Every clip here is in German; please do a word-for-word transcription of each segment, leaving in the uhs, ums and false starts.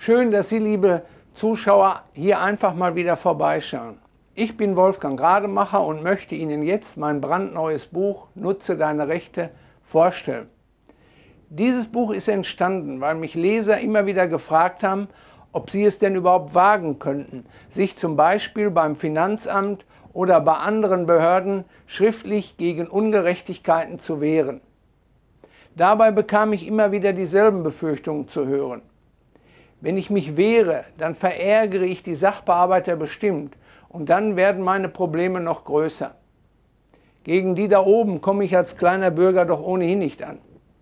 Schön, dass Sie, liebe Zuschauer, hier einfach mal wieder vorbeischauen. Ich bin Wolfgang Rademacher und möchte Ihnen jetzt mein brandneues Buch Nutze deine Rechte vorstellen. Dieses Buch ist entstanden, weil mich Leser immer wieder gefragt haben, ob sie es denn überhaupt wagen könnten, sich zum Beispiel beim Finanzamt oder bei anderen Behörden schriftlich gegen Ungerechtigkeiten zu wehren. Dabei bekam ich immer wieder dieselben Befürchtungen zu hören. Wenn ich mich wehre, dann verärgere ich die Sachbearbeiter bestimmt und dann werden meine Probleme noch größer. Gegen die da oben komme ich als kleiner Bürger doch ohnehin nicht an.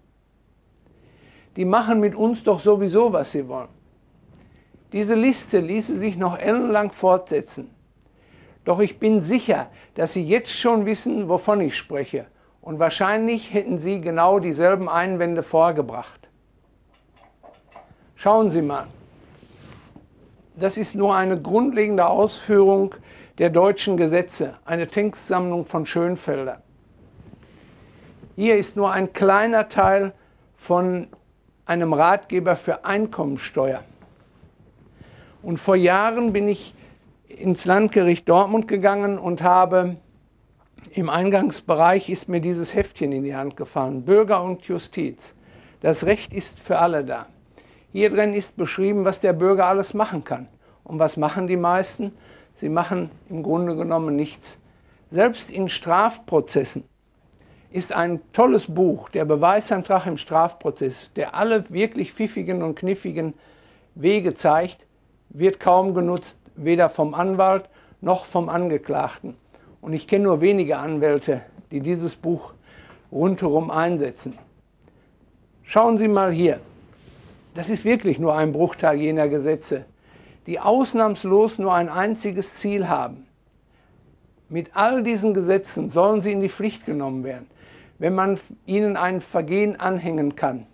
Die machen mit uns doch sowieso, was sie wollen. Diese Liste ließe sich noch ellenlang fortsetzen. Doch ich bin sicher, dass Sie jetzt schon wissen, wovon ich spreche. Und wahrscheinlich hätten Sie genau dieselben Einwände vorgebracht. Schauen Sie mal. Das ist nur eine grundlegende Ausführung der deutschen Gesetze, eine Textsammlung von Schönfelder. Hier ist nur ein kleiner Teil von einem Ratgeber für Einkommensteuer. Und vor Jahren bin ich ins Landgericht Dortmund gegangen und habe im Eingangsbereich ist mir dieses Heftchen in die Hand gefallen, Bürger und Justiz. Das Recht ist für alle da. Hier drin ist beschrieben, was der Bürger alles machen kann. Und was machen die meisten? Sie machen im Grunde genommen nichts. Selbst in Strafprozessen ist ein tolles Buch, der Beweisantrag im Strafprozess, der alle wirklich pfiffigen und kniffigen Wege zeigt, wird kaum genutzt, weder vom Anwalt noch vom Angeklagten. Und ich kenne nur wenige Anwälte, die dieses Buch rundherum einsetzen. Schauen Sie mal hier. Das ist wirklich nur ein Bruchteil jener Gesetze, die ausnahmslos nur ein einziges Ziel haben. Mit all diesen Gesetzen sollen sie in die Pflicht genommen werden, wenn man ihnen ein Vergehen anhängen kann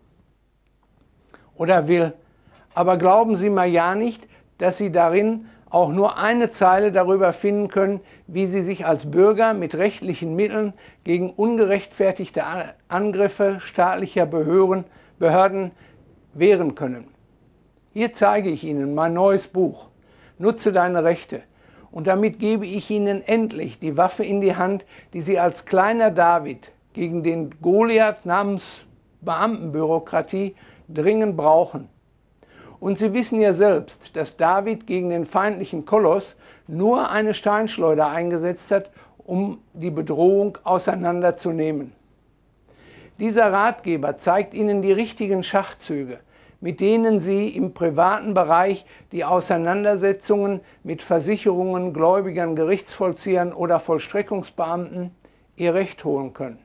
oder will. Aber glauben Sie mal ja nicht, dass Sie darin auch nur eine Zeile darüber finden können, wie Sie sich als Bürger mit rechtlichen Mitteln gegen ungerechtfertigte Angriffe staatlicher Behörden, Behörden wehren können. Hier zeige ich Ihnen mein neues Buch, Nutze deine Rechte. Und damit gebe ich Ihnen endlich die Waffe in die Hand, die Sie als kleiner David gegen den Goliath namens Beamtenbürokratie dringend brauchen. Und Sie wissen ja selbst, dass David gegen den feindlichen Koloss nur eine Steinschleuder eingesetzt hat, um die Bedrohung auseinanderzunehmen. Dieser Ratgeber zeigt Ihnen die richtigen Schachzüge, mit denen Sie im privaten Bereich die Auseinandersetzungen mit Versicherungen, Gläubigern, Gerichtsvollziehern oder Vollstreckungsbeamten ihr Recht holen können.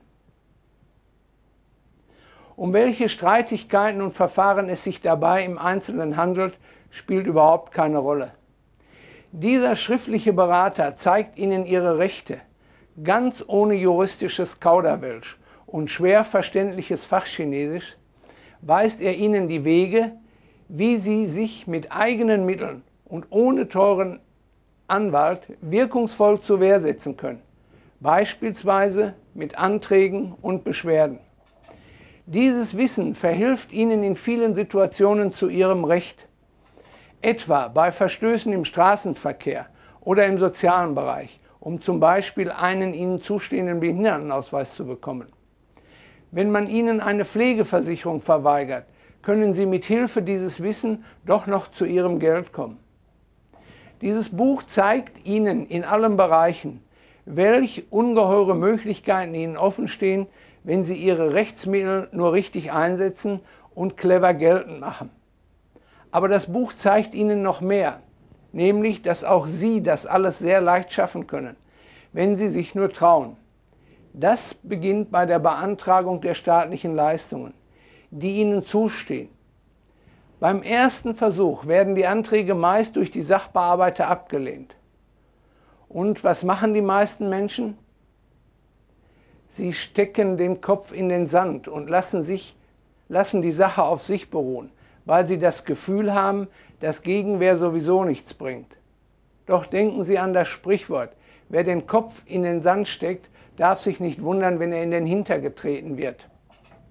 Um welche Streitigkeiten und Verfahren es sich dabei im Einzelnen handelt, spielt überhaupt keine Rolle. Dieser schriftliche Berater zeigt Ihnen Ihre Rechte, ganz ohne juristisches Kauderwelsch und schwer verständliches Fachchinesisch, weist er Ihnen die Wege, wie Sie sich mit eigenen Mitteln und ohne teuren Anwalt wirkungsvoll zur Wehr setzen können, beispielsweise mit Anträgen und Beschwerden. Dieses Wissen verhilft Ihnen in vielen Situationen zu Ihrem Recht, etwa bei Verstößen im Straßenverkehr oder im sozialen Bereich, um zum Beispiel einen Ihnen zustehenden Behindertenausweis zu bekommen. Wenn man Ihnen eine Pflegeversicherung verweigert, können Sie mit Hilfe dieses Wissens doch noch zu Ihrem Geld kommen. Dieses Buch zeigt Ihnen in allen Bereichen, welche ungeheure Möglichkeiten Ihnen offenstehen, wenn Sie Ihre Rechtsmittel nur richtig einsetzen und clever geltend machen. Aber das Buch zeigt Ihnen noch mehr, nämlich, dass auch Sie das alles sehr leicht schaffen können, wenn Sie sich nur trauen. Das beginnt bei der Beantragung der staatlichen Leistungen, die Ihnen zustehen. Beim ersten Versuch werden die Anträge meist durch die Sachbearbeiter abgelehnt. Und was machen die meisten Menschen? Sie stecken den Kopf in den Sand und lassen, sich, lassen die Sache auf sich beruhen, weil sie das Gefühl haben, dass Gegenwehr sowieso nichts bringt. Doch denken Sie an das Sprichwort, wer den Kopf in den Sand steckt, darf sich nicht wundern, wenn er in den Hintern getreten wird.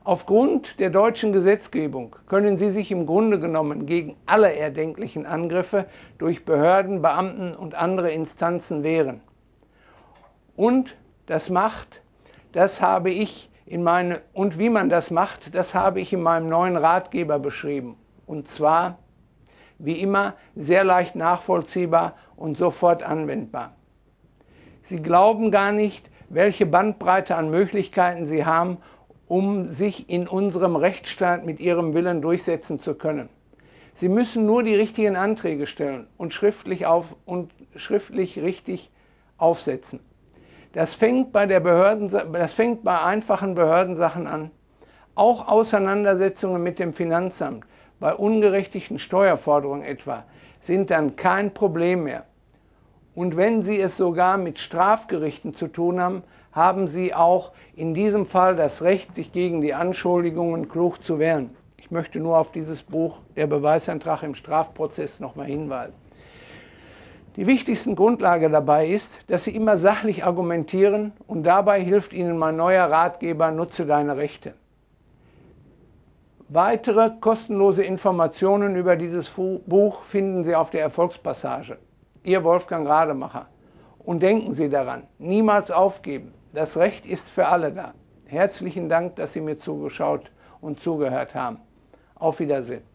Aufgrund der deutschen Gesetzgebung können Sie sich im Grunde genommen gegen alle erdenklichen Angriffe durch Behörden, Beamten und andere Instanzen wehren. Und das macht, das habe ich in meine, und wie man das macht, das habe ich in meinem neuen Ratgeber beschrieben. Und zwar, wie immer, sehr leicht nachvollziehbar und sofort anwendbar. Sie glauben gar nicht, welche Bandbreite an Möglichkeiten Sie haben, um sich in unserem Rechtsstaat mit Ihrem Willen durchsetzen zu können. Sie müssen nur die richtigen Anträge stellen und schriftlich, auf, und schriftlich richtig aufsetzen. Das fängt bei der Behörden, das fängt bei einfachen Behördensachen an. Auch Auseinandersetzungen mit dem Finanzamt, bei ungerechtigten Steuerforderungen etwa, sind dann kein Problem mehr. Und wenn Sie es sogar mit Strafgerichten zu tun haben, haben Sie auch in diesem Fall das Recht, sich gegen die Anschuldigungen klug zu wehren. Ich möchte nur auf dieses Buch Der Beweisantrag im Strafprozess nochmal hinweisen. Die wichtigste Grundlage dabei ist, dass Sie immer sachlich argumentieren, und dabei hilft Ihnen mein neuer Ratgeber Nutze deine Rechte. Weitere kostenlose Informationen über dieses Buch finden Sie auf der Erfolgspassage. Ihr Wolfgang Rademacher. Und denken Sie daran, niemals aufgeben. Das Recht ist für alle da. Herzlichen Dank, dass Sie mir zugeschaut und zugehört haben. Auf Wiedersehen.